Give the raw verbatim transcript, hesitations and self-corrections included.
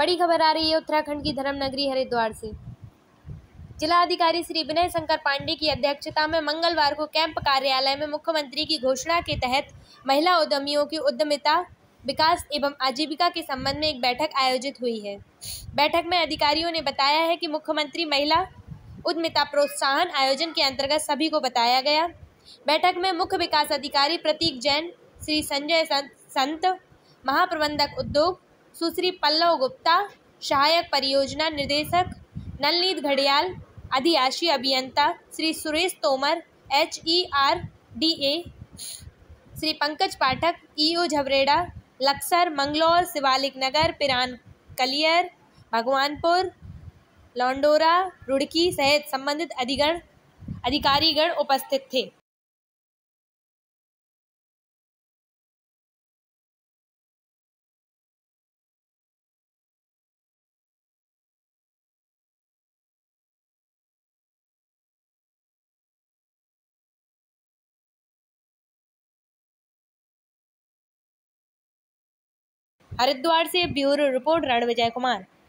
बड़ी खबर आ रही है उत्तराखंड की धर्म नगरी हरिद्वार से। जिला अधिकारी श्री विनय शंकर पांडे की अध्यक्षता में मंगलवार को कैंप कार्यालय में मुख्यमंत्री की घोषणा के तहत महिला उद्यमियों की उद्यमिता विकास एवं आजीविका के संबंध में एक बैठक आयोजित हुई है। बैठक में अधिकारियों ने बताया है कि मुख्यमंत्री महिला उद्यमिता प्रोत्साहन आयोजन के अंतर्गत सभी को बताया गया। बैठक में मुख्य विकास अधिकारी प्रतीक जैन, श्री संजय संत, महाप्रबंधक उद्योग सुश्री पल्लव गुप्ता, सहायक परियोजना निदेशक नलनीत घड़ियाल, अधिशासी अभियंता Shri Suresh Tomar, H E R D A Shri Pankaj Pathak, E O Jhabrera, Laksar, Manglaur, Shivalik Nagar, Piran Kaliyar, Bhagwanpur, Landhaura, Roorkee सहित संबंधित अधिगण अधिकारीगण उपस्थित थे। हरिद्वार से ब्यूरो रिपोर्ट रणविजय कुमार।